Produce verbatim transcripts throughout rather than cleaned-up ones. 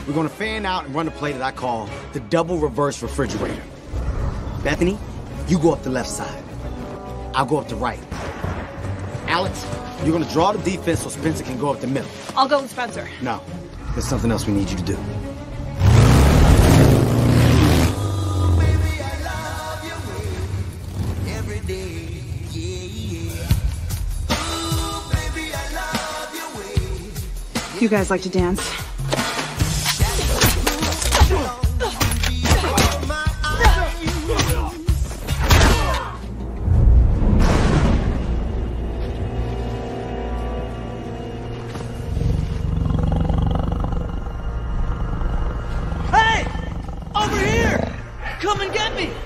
We're gonna fan out and run a play that I call the double reverse refrigerator. Bethany, you go up the left side. I'll go up the right. Alex, you're gonna draw the defense so Spencer can go up the middle. I'll go with Spencer. No, there's something else we need you to do. You guys like to dance? Hey! Over here! Come and get me!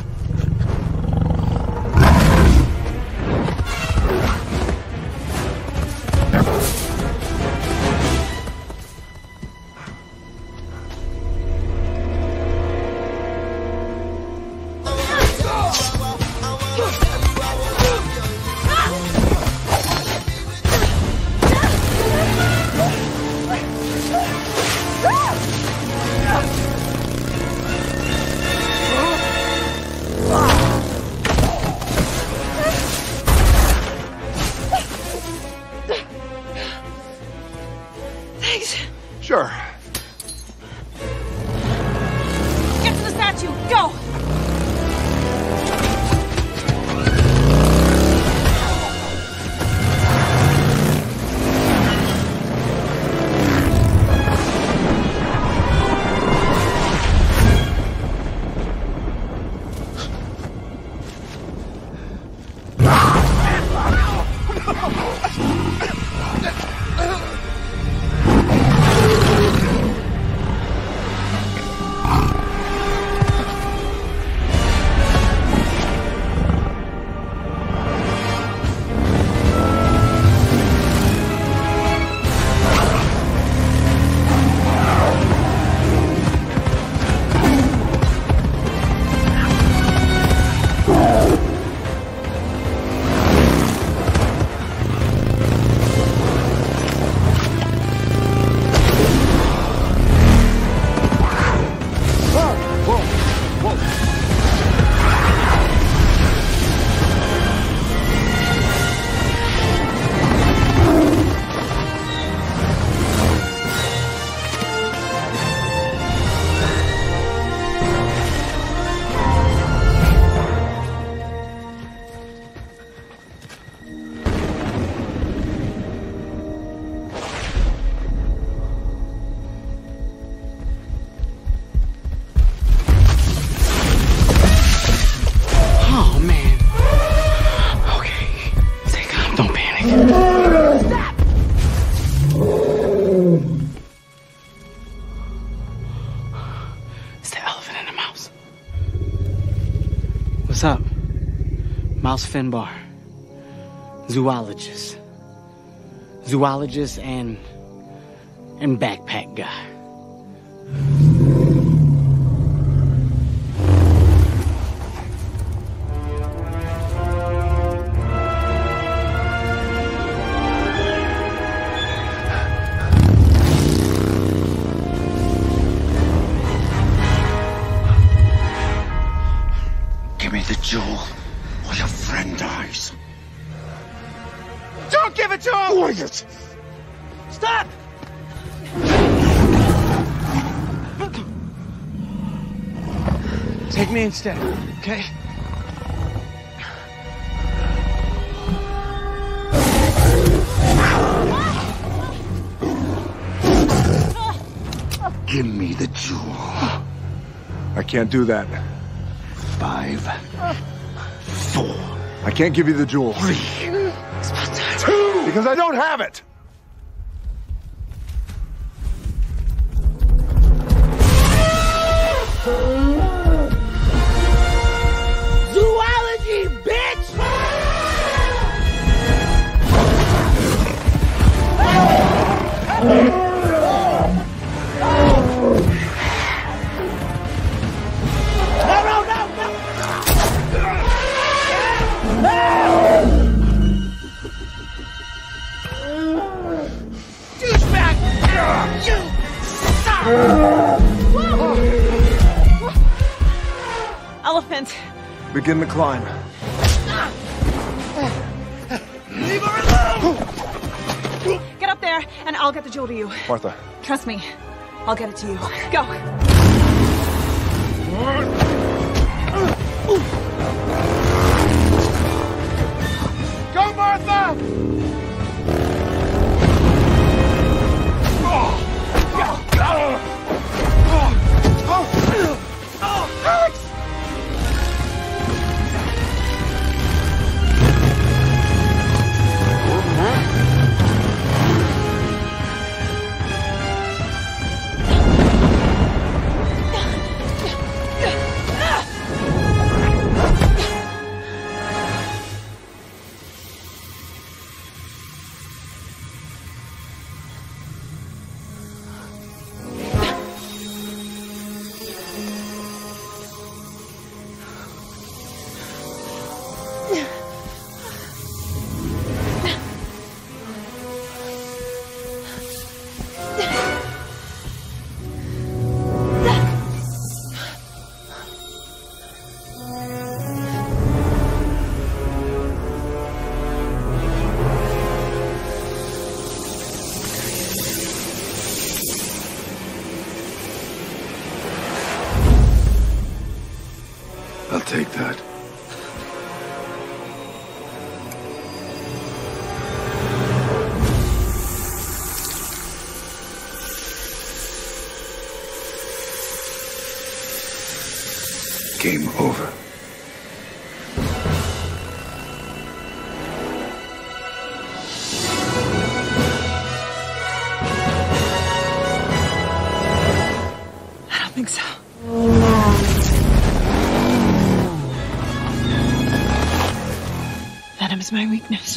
Thanks. Sure. Get to the statue. Go! What's up? Mouse Finbar. Zoologist. Zoologist and... and backpack guy. Give me the jewel, or your friend dies. Don't give it to him! Quiet! Stop! Take me instead, okay? Give me the jewel. I can't do that. Five. Four. I can't give you the jewel. Three. Two! Because I don't have it! Zoology, bitch! No, no, no, no! Elephant. Begin the climb. Leave her alone! Get up there, and I'll get the jewel to you. Martha. Trust me. I'll get it to you. Go. Go, Martha! Alex! I'll take that. Game over. I don't think so. Venom's my weakness.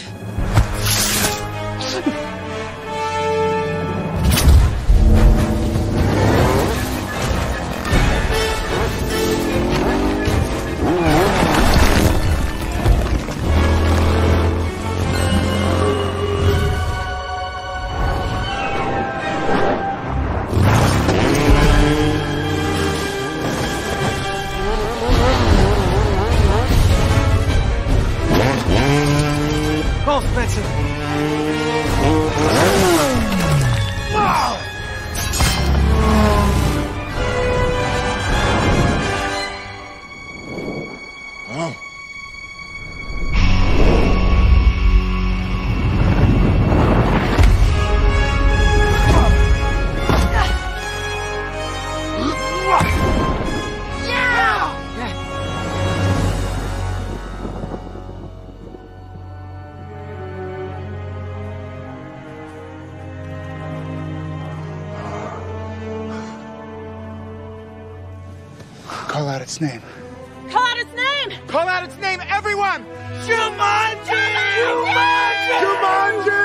Go, Spencer! Call out its name. Call out its name! Call out its name, everyone! Jumanji! Jumanji! Jumanji!